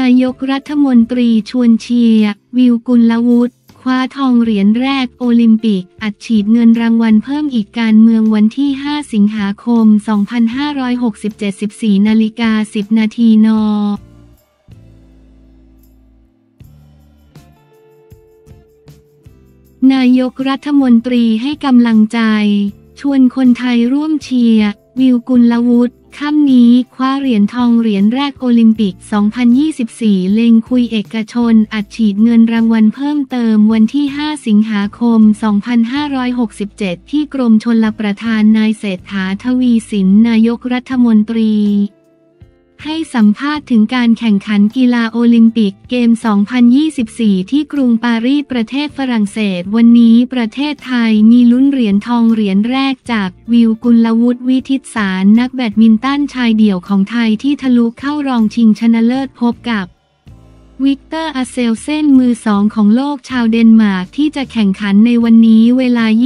ายกรัฐมนตรีชวนเชียร์วิวกุลวุฒิคว้าทองเหรียญแรกโอลิมปิกอัดฉีดเงินรางวัลเพิ่มอีกการเมืองวันที่ 5 สิงหาคม 2567 14:10 นาที น.นายกรัฐมนตรีให้กำลังใจชวนคนไทยร่วมเชียร์วิวกุลวุฒิค่ำนี้คว้าเหรียญทองเหรียญแรกโอลิมปิก 2024 เล็งคุยเอกชนอัดฉีดเงินรางวัลเพิ่มเติมวันที่ 5 สิงหาคม 2567 ที่กรมชลประทานนายเศรษฐา ทวีสินนายกรัฐมนตรีให้สัมภาษณ์ถึงการแข่งขันกีฬาโอลิมปิกเกม 2024 ที่กรุงปารีสประเทศฝรั่งเศสวันนี้ประเทศไทยมีลุ้นเหรียญทองเหรียญแรกจากวิวกุลวุฒิวิทิตสารนักแบดมินตันชายเดี่ยวของไทยที่ทะลุเข้ารองชิงชนะเลิศพบกับวิกเตอร์ อาเซลเซนมือ2ของโลกชาวเดนมาร์กที่จะแข่งขันในวันนี้เวลา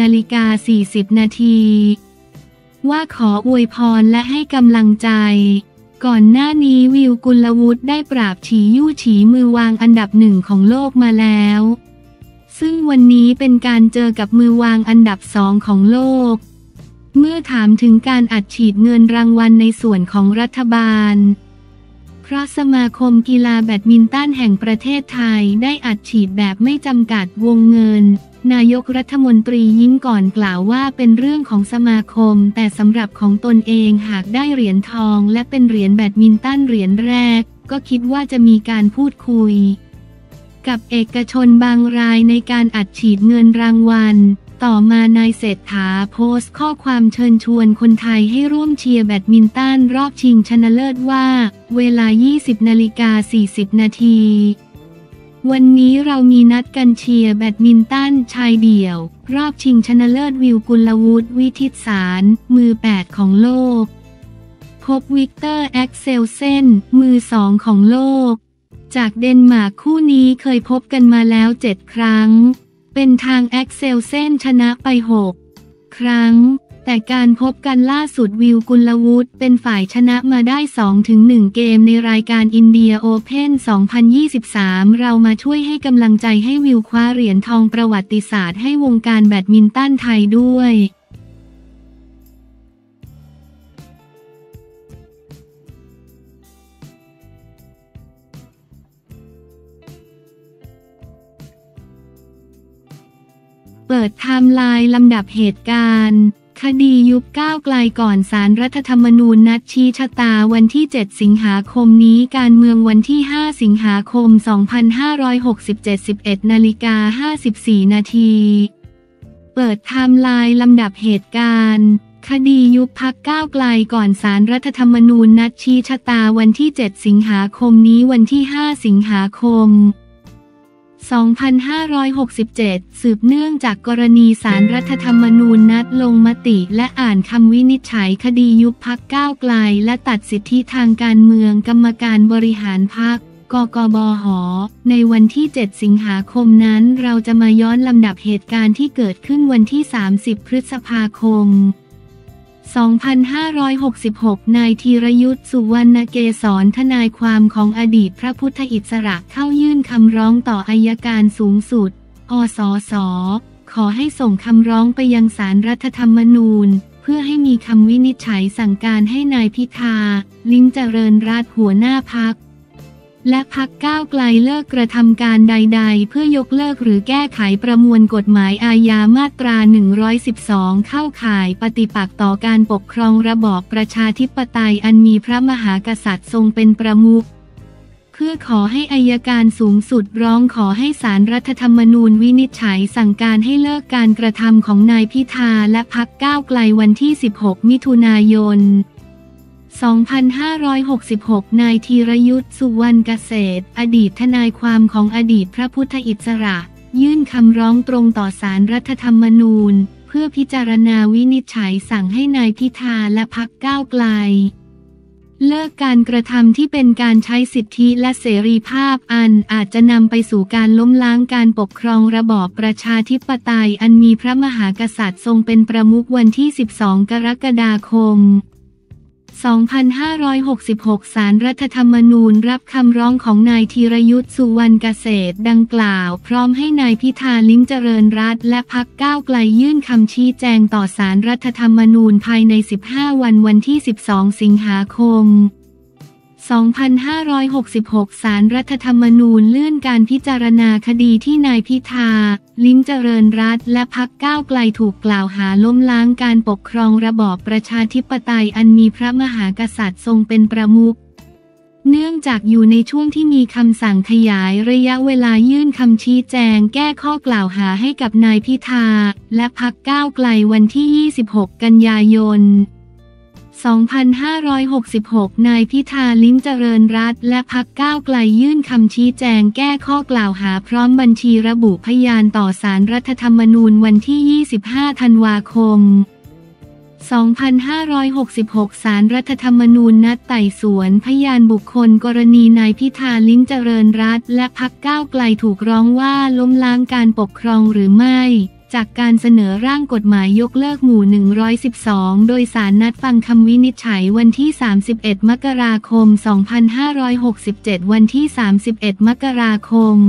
20:40 นาทีว่าขออวยพรและให้กำลังใจก่อนหน้านี้วิวกุลวุฒิได้ปราบฉียู่ฉีมือวางอันดับ1ของโลกมาแล้วซึ่งวันนี้เป็นการเจอกับมือวางอันดับ2ของโลกเมื่อถามถึงการอัดฉีดเงินรางวัลในส่วนของรัฐบาลเพราะสมาคมกีฬาแบดมินตันแห่งประเทศไทยได้อัดฉีดแบบไม่จำกัดวงเงินนายกรัฐมนตรียิ้มก่อนกล่าวว่าเป็นเรื่องของสมาคมแต่สำหรับของตนเองหากได้เหรียญทองและเป็นเหรียญแบดมินตันเหรียญแรกก็คิดว่าจะมีการพูดคุยกับเอกชนบางรายในการอัดฉีดเงินรางวัลต่อมานายเศรษฐาโพสต์ข้อความเชิญชวนคนไทยให้ร่วมเชียร์แบดมินตันรอบชิงชนะเลิศว่าเวลา 20:40 นาทีวันนี้เรามีนัดกันเชียร์แบดมินตันชายเดี่ยวรอบชิงชนะเลิศวิวกุลวุฒิวิทิตสารมือ8ของโลกพบวิกเตอร์ แอ็กเซลเซนมือ2ของโลกจากเดนมาร์กคู่นี้เคยพบกันมาแล้ว7 ครั้งเป็นทางแอ็กเซลเซนชนะไป6 ครั้งแต่การพบกันล่าสุดวิวกุลวุฒิเป็นฝ่ายชนะมาได้ 2-1 เกมในรายการอินเดียโอเพ่น 2023 เรามาช่วยให้กำลังใจให้วิวคว้าเหรียญทองประวัติศาสตร์ให้วงการแบดมินตันไทยด้วยเปิดไทม์ไลน์ลำดับเหตุการณ์คดียุบก้าวไกลก่อนศาลรัฐธรรมนูญนัดชี้ชะตาวันที่ 7 สิงหาคมนี้การเมืองวันที่ 5 สิงหาคม 2567 11:54 นาทีเปิดไทม์ไลน์ลำดับเหตุการณ์คดียุบพรรคก้าวไกลก่อนศาลรัฐธรรมนูญนัดชี้ชะตาวันที่ 7 สิงหาคมนี้วันที่ 5 สิงหาคม 2567 สืบเนื่องจากกรณีศาลรัฐธรรมนูญนัดลงมติและอ่านคำวินิจฉัยคดียุบพรรคก้าวไกลและตัดสิทธิทางการเมืองกรรมการบริหารพรรคกกบห.ในวันที่ 7 สิงหาคมนั้นเราจะมาย้อนลำดับเหตุการณ์ที่เกิดขึ้นวันที่ 30 พฤษภาคม 2566 นายธีรยุทธ สุวรรณเกษรทนายความของอดีตพระพุทธอิสระเข้ายื่นคำร้องต่ออัยการสูงสุดอสส.ขอให้ส่งคำร้องไปยังศาลรัฐธรรมนูญเพื่อให้มีคำวินิจฉัยสั่งการให้นายพิธา ลิ้มเจริญรัตน์หัวหน้าพรรคและพรรคก้าวไกลเลิกกระทำการใดๆเพื่อยกเลิกหรือแก้ไขประมวลกฎหมายอาญามาตรา 112 เข้าข่ายปฏิปักษ์ต่อการปกครองระบอบประชาธิปไตยอันมีพระมหากษัตริย์ทรงเป็นประมุขเพื่อขอให้อัยการสูงสุดร้องขอให้ศาลรัฐธรรมนูญวินิจฉัยสั่งการให้เลิกการกระทำของนายพิธาและพรรคก้าวไกลวันที่ 16 มิถุนายน 2566 นายธีรยุทธ สุวรรณเกษตรอดีตทนายความของอดีตพระพุทธอิสระยื่นคำร้องตรงต่อศาลรัฐธรรมนูญเพื่อพิจารณาวินิจฉัยสั่งให้นายพิธาและพรรคก้าวไกลเลิกการกระทำที่เป็นการใช้สิทธิและเสรีภาพอันอาจจะนำไปสู่การล้มล้างการปกครองระบอบประชาธิปไตยอันมีพระมหากษัตริย์ทรงเป็นประมุขวันที่ 12 กรกฎาคม 2566 ศาลรัฐธรรมนูญรับคำร้องของนายธีรยุทธ สุวรรณเกษตรดังกล่าวพร้อมให้นายพิธา ลิ้มเจริญรัตน์และพรรคก้าวไกลยื่นคำชี้แจงต่อศาลรัฐธรรมนูญภายใน 15 วันวันที่ 12 สิงหาคม 2566 ศาลรัฐธรรมนูญเลื่อนการพิจารณาคดีที่นายพิธา ลิ้มเจริญรัตน์และพรรคก้าวไกลถูกกล่าวหาล้มล้างการปกครองระบอบประชาธิปไตยอันมีพระมหากษัตริย์ทรงเป็นประมุขเนื่องจากอยู่ในช่วงที่มีคำสั่งขยายระยะเวลายื่นคำชี้แจงแก้ข้อกล่าวหาให้กับนายพิธาและพรรคก้าวไกลวันที่ 26 กันยายน 2566 นายพิธา ลิ้มเจริญรัตน์และพรรคก้าวไกลยื่นคำชี้แจงแก้ข้อกล่าวหาพร้อมบัญชีระบุพยานต่อศาลรัฐธรรมนูญวันที่ 25 ธันวาคม 2566 ศาลรัฐธรรมนูญนัดไต่สวนพยานบุคคลกรณีนายพิธา ลิ้มเจริญรัตน์และพรรคก้าวไกลถูกร้องว่าล้มล้างการปกครองหรือไม่จากการเสนอร่างกฎหมายยกเลิกหมู่ 112 โดยศาลนัดฟังคำวินิจฉัยวันที่ 31 มกราคม 2567 วันที่ 31 มกราคม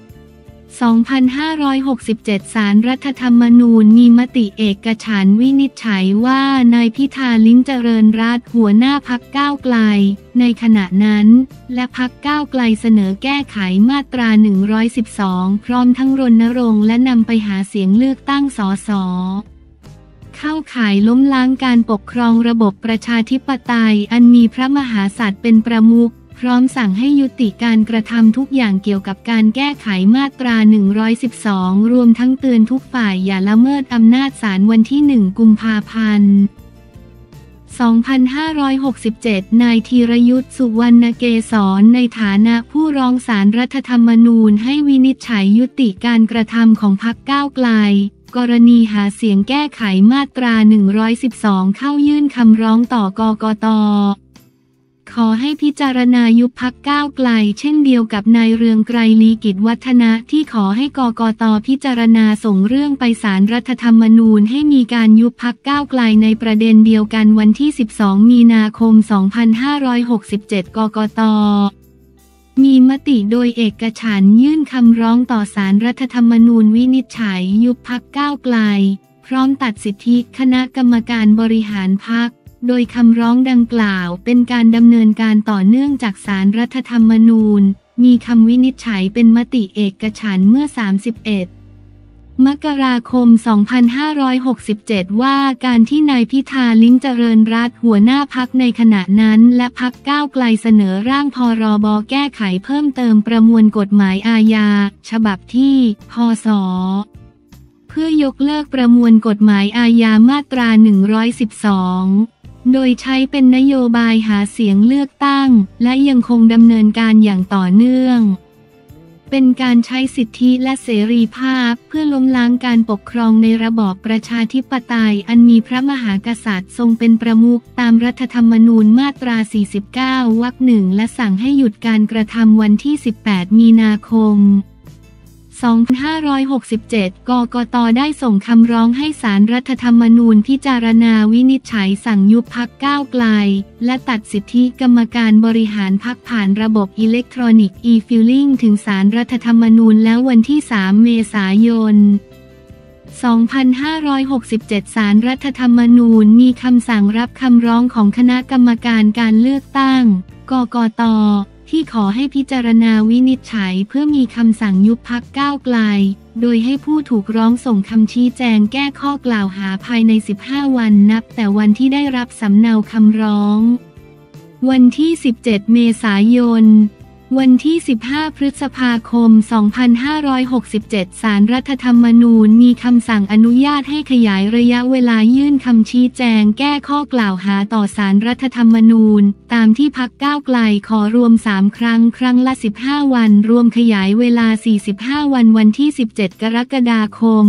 2567 ศาลรัฐธรรมนูญมีมติเอกฉันท์วินิจฉัยว่านายพิธา ลิ้มเจริญรัตน์หัวหน้าพรรคก้าวไกลในขณะนั้นและพรรคก้าวไกลเสนอแก้ไขมาตรา 112 พร้อมทั้งรณรงค์และนำไปหาเสียงเลือกตั้งสสเข้าข่ายล้มล้างการปกครองระบบประชาธิปไตยอันมีพระมหากษัตริย์เป็นประมุขพร้อมสั่งให้ยุติการกระทำทุกอย่างเกี่ยวกับการแก้ไขมาตรา 112 รวมทั้งเตือนทุกฝ่ายอย่าละเมิดอำนาจศาลวันที่ 1 กุมภาพันธ์ 2567 นายธีรยุทธ สุวรรณเกษรในฐานะผู้ร้องศาลรัฐธรรมนูญให้วินิจฉัยยุติการกระทำของพรรคก้าวไกลกรณีหาเสียงแก้ไขมาตรา 112 เข้ายื่นคำร้องต่อกกต.ขอให้พิจารณายุบพรรคก้าวไกลเช่นเดียวกับนายเรืองไกรลีกิจวัฒนะที่ขอให้กกต.พิจารณาส่งเรื่องไปศาลรัฐธรรมนูญให้มีการยุบพรรคก้าวไกลในประเด็นเดียวกันวันที่ 12 มีนาคม 2567 กกต.มีมติโดยเอกฉันท์ยื่นคำร้องต่อศาลรัฐธรรมนูญวินิจฉัยยุบพรรคก้าวไกลพร้อมตัดสิทธิคณะกรรมการบริหารพรรคโดยคำร้องดังกล่าวเป็นการดำเนินการต่อเนื่องจากศาลรัฐธรรมนูญมีคำวินิจฉัยเป็นมติเอกฉันท์เมื่อ 31 มกราคม 2567 ว่าการที่นายพิธา ลิ้มเจริญรัตน์หัวหน้าพรรคในขณะนั้นและพรรคก้าวไกลเสนอร่างพรบ.แก้ไขเพิ่มเติมประมวลกฎหมายอาญาฉบับที่พ.ศ. เพื่อยกเลิกประมวลกฎหมายอาญามาตรา 112 โดยใช้เป็นนโยบายหาเสียงเลือกตั้งและยังคงดำเนินการอย่างต่อเนื่องเป็นการใช้สิทธิและเสรีภาพเพื่อล้มล้างการปกครองในระบอบประชาธิปไตยอันมีพระมหากษัตริย์ทรงเป็นประมุขตามรัฐธรรมนูญมาตรา 49 วรรค 1 และสั่งให้หยุดการกระทำวันที่ 18 มีนาคม 2567 กกต.ได้ส่งคำร้องให้ศาลรัฐธรรมนูญพิจารณาวินิจฉัยสั่งยุบพรรคก้าวไกลและตัดสิทธิกรรมการบริหารพรรคผ่านระบบอิเล็กทรอนิกส์ e-filing ถึงศาลรัฐธรรมนูญแล้ววันที่ 3 เมษายน 2567 ศาลรัฐธรรมนูญมีคำสั่งรับคำร้องของคณะกรรมการการเลือกตั้งกกต.ที่ขอให้พิจารณาวินิจฉัยเพื่อมีคำสั่งยุบพรรคก้าวไกลโดยให้ผู้ถูกร้องส่งคำชี้แจงแก้ข้อกล่าวหาภายใน 15 วันนับแต่วันที่ได้รับสำเนาคำร้องวันที่ 17 เมษายน วันที่ 15 พฤษภาคม 2567 ศาลรัฐธรรมนูญมีคำสั่งอนุญาตให้ขยายระยะเวลายื่นคำชี้แจงแก้ข้อกล่าวหาต่อศาลรัฐธรรมนูญตามที่พรรคก้าวไกลขอรวม 3 ครั้งครั้งละ 15 วันรวมขยายเวลา 45 วันวันที่ 17 กรกฎาคม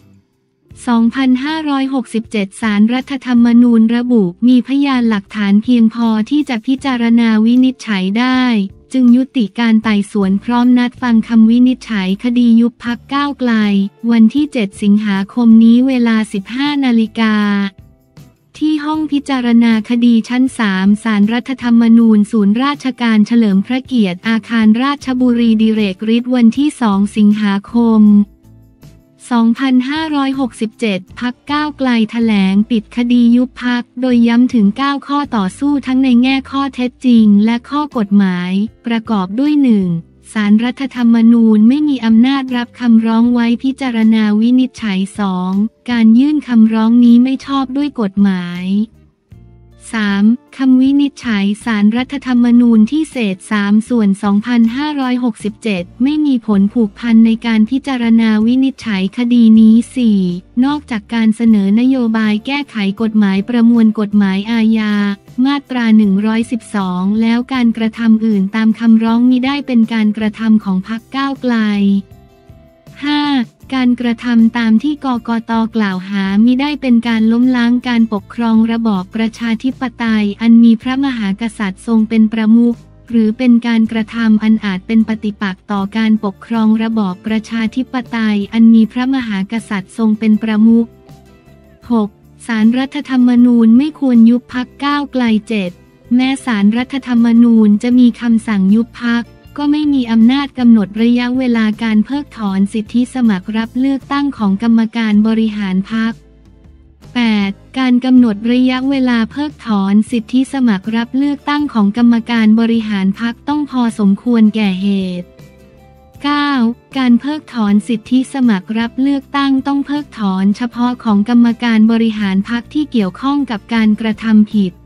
2567 ศาลรัฐธรรมนูญระบุมีพยานหลักฐานเพียงพอที่จะพิจารณาวินิจฉัยได้จึงยุติการไต่สวนพร้อมนัดฟังคำวินิจฉัยคดียุบพรรคก้าวไกลวันที่ 7 สิงหาคมนี้เวลา 15 นาฬิกาที่ห้องพิจารณาคดีชั้น 3 ศาลรัฐธรรมนูญศูนย์ราชการเฉลิมพระเกียรติอาคารราชบุรีดิเรกฤทธิ์วันที่ 2 สิงหาคม 2567 พรรคก้าวไกลแถลงปิดคดียุบพรรคโดยย้ำถึง 9 ข้อต่อสู้ทั้งในแง่ข้อเท็จจริงและข้อกฎหมายประกอบด้วย 1. ศาลรัฐธรรมนูญไม่มีอำนาจรับคำร้องไว้พิจารณาวินิจฉัย 2. การยื่นคำร้องนี้ไม่ชอบด้วยกฎหมาย 3. คำวินิจฉัยศาลรัฐธรรมนูญที่เศษ 3 ส่วน 2567 ไม่มีผลผูกพันในการพิจารณาวินิจฉัยคดีนี้ 4. นอกจากการเสนอนโยบายแก้ไขกฎหมายประมวลกฎหมายอาญามาตรา 112 แล้วการกระทำอื่นตามคำร้องมิได้เป็นการกระทำของพรรคก้าวไกล 5. การกระทำตามที่กกต.กล่าวหามิได้เป็นการล้มล้างการปกครองระบอบประชาธิปไตยอันมีพระมหากษัตริย์ทรงเป็นประมุขหรือเป็นการกระทำอันอาจเป็นปฏิปักษ์ต่อการปกครองระบอบประชาธิปไตยอันมีพระมหากษัตริย์ทรงเป็นประมุข 6. ศาลรัฐธรรมนูญไม่ควรยุบพรรคก้าวไกล 7. แม้ศาลรัฐธรรมนูญจะมีคำสั่งยุบพรรคก็ไม่มีอำนาจกำหนดระยะเวลาการเพิกถอนสิทธิสมัครรับเลือกตั้งของกรรมการบริหารพรรค 8. การกำหนดระยะเวลาเพิกถอนสิทธิสมัครรับเลือกตั้งของกรรมการบริหารพรรคต้องพอสมควรแก่เหตุ 9. การเพิกถอนสิทธิสมัครรับเลือกตั้งต้องเพิกถอนเฉพาะของกรรมการบริหารพรรคที่เกี่ยวข้องกับการกระทำผิด